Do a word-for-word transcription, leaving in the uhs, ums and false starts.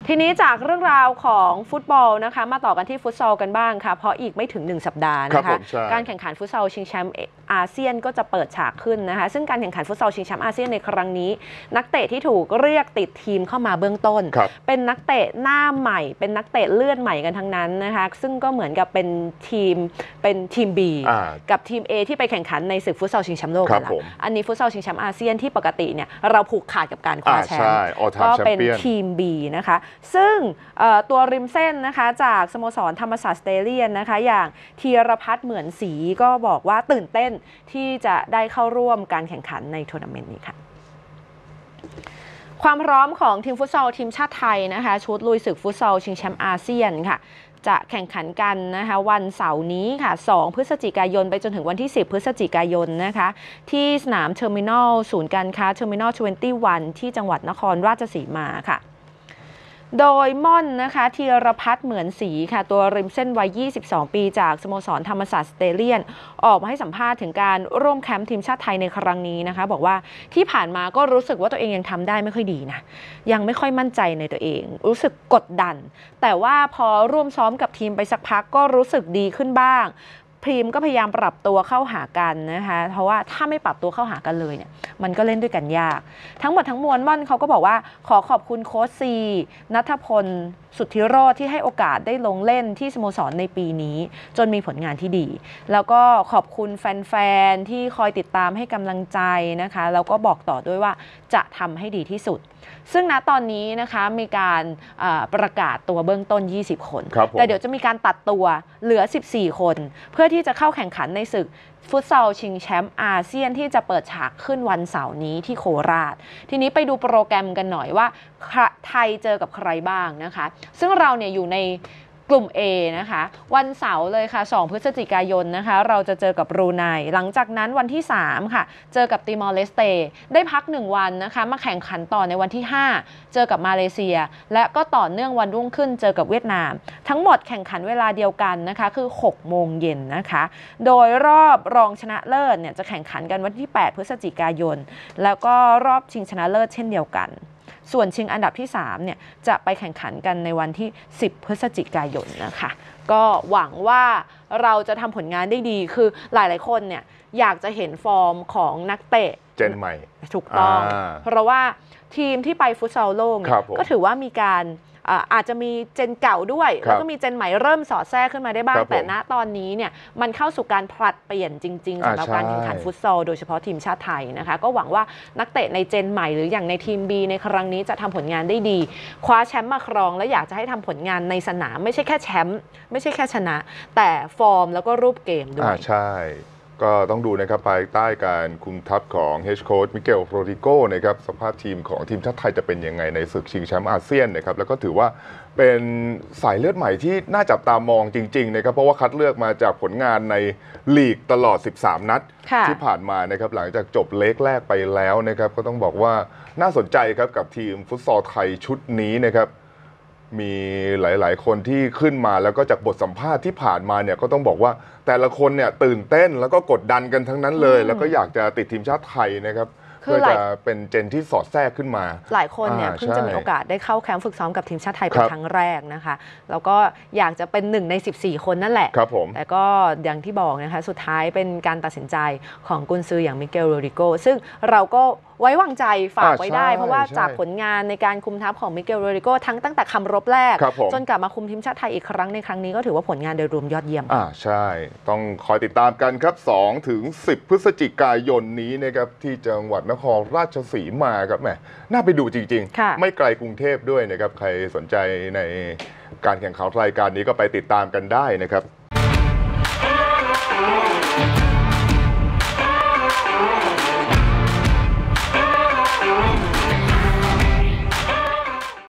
ทีนี้จากเรื่องราวของฟุตบอลนะคะมาต่อกันที่ฟุตซอลกันบ้างค่ะเพราะอีกไม่ถึงหนึ่งสัปดาห์นะคะการแข่งขันฟุตซอลชิงแชมป์อาเซียนก็จะเปิดฉากขึ้นนะคะซึ่งการแข่งขันฟุตซอลชิงแชมป์อาเซียนในครั้งนี้นักเตะที่ถูกเรียกติดทีมเข้ามาเบื้องต้นเป็นนักเตะหน้าใหม่เป็นนักเตะเลือดใหม่กันทั้งนั้นนะคะซึ่งก็เหมือนกับเป็นทีมเป็นทีม B กับทีม A ที่ไปแข่งขันในศึกฟุตซอลชิงแชมป์โลกกันละอันนี้ฟุตซอลชิงแชมป์อาเซียนที่ปกติเนี่ยเราผูกขาดกับการคว้าแชมป์ก็เป็นทีม B นะคะซึ่งตัวริมเส้นนะคะจากสโมสรธรรมศาสตร์สเตเลียนนะคะอย่างธีรพัฒน์เหมือนศรีก็บอกว่าตื่นเต้นที่จะได้เข้าร่วมการแข่งขันในทัวร์นาเมนต์นี้ค่ะความพร้อมของทีมฟุตซอลทีมชาติไทยนะคะชุดลุยศึกฟุตซอลชิงแชมป์อาเซียนค่ะจะแข่งขันกันนะคะวันเสาร์นี้ค่ะสองพฤศจิกายนไปจนถึงวันที่สิบพฤศจิกายนนะคะที่สนามเทอร์มินอลศูนย์การค้าเทอร์มินอลยี่สิบเอ็ดที่จังหวัดนครราชสีมาค่ะโดยม่อนนะคะธีรพัฒน์เหมือนศรีค่ะตัวริมเส้นวัยยี่สิบสองปีจากสโมสรธรรมศาสตร์สเตเลียนออกมาให้สัมภาษณ์ถึงการร่วมแคมป์ทีมชาติไทยในครั้งนี้นะคะบอกว่าที่ผ่านมาก็รู้สึกว่าตัวเองยังทำได้ไม่ค่อยดีนะยังไม่ค่อยมั่นใจในตัวเองรู้สึกกดดันแต่ว่าพอร่วมซ้อมกับทีมไปสักพักก็รู้สึกดีขึ้นบ้างพรีมก็พยายามปรับตัวเข้าหากันนะคะเพราะว่าถ้าไม่ปรับตัวเข้าหากันเลยเนี่ยมันก็เล่นด้วยกันยากทั้งหมดทั้งมวลม่อนเขาก็บอกว่าขอขอบคุณโค้ชซีณัฐพลสุทธิโรจน์ที่ให้โอกาสได้ลงเล่นที่สโมสรในปีนี้จนมีผลงานที่ดีแล้วก็ขอบคุณแฟนๆที่คอยติดตามให้กำลังใจนะคะแล้วก็บอกต่อด้วยว่าจะทำให้ดีที่สุดซึ่งณตอนนี้นะคะมีการประกาศตัวเบื้องต้นยี่สิบคนแต่เดี๋ยวจะมีการตัดตัวเหลือสิบสี่คนเพื่อที่จะเข้าแข่งขันในศึกฟุตซอลชิงแชมป์อาเซียนที่จะเปิดฉากขึ้นวันเสาร์นี้ที่โคราชทีนี้ไปดูโปรแกรมกันหน่อยว่าไทยเจอกับใครบ้างนะคะซึ่งเราเนี่ยอยู่ในกลุ่ม A นะคะวันเสาร์เลยค่ะสองพฤศจิกายนนะคะเราจะเจอกับบรูไนหลังจากนั้นวันที่สามค่ะเจอกับติมอร์เลสเตได้พักหนึ่งวันนะคะมาแข่งขันต่อในวันที่ห้าเจอกับมาเลเซียและก็ต่อเนื่องวันรุ่งขึ้นเจอกับเวียดนามทั้งหมดแข่งขันเวลาเดียวกันนะคะคือหกโมงเย็นนะคะโดยรอบรองชนะเลิศเนี่ยจะแข่งขันกันวันที่แปดพฤศจิกายนแล้วก็รอบชิงชนะเลิศเช่นเดียวกันส่วนชิงอันดับที่สามเนี่ยจะไปแข่งขันกันในวันที่สิบพฤศจิกายนนะคะก็หวังว่าเราจะทำผลงานได้ดีคือหลายๆคนเนี่ยอยากจะเห็นฟอร์มของนักเตะเจนใหม่ถูกต้องเพราะว่าทีมที่ไปฟุตซอลโลกเนี่ยก็ถือว่ามีการอาจจะมีเจนเก่าด้วยแล้วก็มีเจนใหม่เริ่มสอดแทรกขึ้นมาได้บ้างแต่ณตอนนี้เนี่ยมันเข้าสู่การผลัดเปลี่ยนจริงๆสำหรับการแข่งขันฟุตซอลโดยเฉพาะทีมชาติไทยนะคะก็หวังว่านักเตะในเจนใหม่หรืออย่างในทีม B ในครั้งนี้จะทำผลงานได้ดีคว้าแชมป์มาครองและอยากจะให้ทำผลงานในสนามไม่ใช่แค่แชมป์ไม่ใช่แค่ชนะแต่ฟอร์มแล้วก็รูปเกมด้วยใช่ก็ต้องดูนะครับภายใต้การคุมทัพของเฮดโค้ชมิเกลโรดิโกนะครับสภาพทีมของทีมชาติไทยจะเป็นยังไงในศึกชิงแชมป์อาเซียนนะครับแล้วก็ถือว่าเป็นสายเลือดใหม่ที่น่าจับตามองจริงๆนะครับเพราะว่าคัดเลือกมาจากผลงานในลีกตลอดสิบสามนัดที่ผ่านมานะครับหลังจากจบเล็กแรกไปแล้วนะครับก็ต้องบอกว่าน่าสนใจครับกับทีมฟุตซอลไทยชุดนี้นะครับมีหลายๆคนที่ขึ้นมาแล้วก็จากบทสัมภาษณ์ที่ผ่านมาเนี่ยก็ต้องบอกว่าแต่ละคนเนี่ยตื่นเต้นแล้วก็กดดันกันทั้งนั้นเลยแล้วก็อยากจะติดทีมชาติไทยนะครับเพื่อจะเป็นเจนที่สอดแทรกขึ้นมาหลายคนเนี่ยเพิ่งจะมีโอกาสได้เข้าแคมป์ฝึกซ้อมกับทีมชาติไทยเป็นครั้งแรกนะคะแล้วก็อยากจะเป็นหนึ่งในสิบสี่คนนั่นแหละครับผมแต่ก็อย่างที่บอกนะคะสุดท้ายเป็นการตัดสินใจของกุนซืออย่างมิเกลโรดิโกซึ่งเราก็ไว้วางใจฝากไว้ได้เพราะว่าจากผลงานในการคุมทัพของมิเกลโรดิโกทั้งตั้งแต่คำรบแรกจนกลับมาคุมทีมชาติไทยอีกครั้งในครั้งนี้ก็ถือว่าผลงานโดยรวมยอดเยี่ยมอ่าใช่ต้องคอยติดตามกันครับสองถึงสิบพฤศจิกายนนี้นะครับที่จังหวัดนครราชสีมาครับแหมน่าไปดูจริงๆไม่ไกลกรุงเทพด้วยนะครับใครสนใจในการแข่งขันรายการนี้ก็ไปติดตามกันได้นะครับ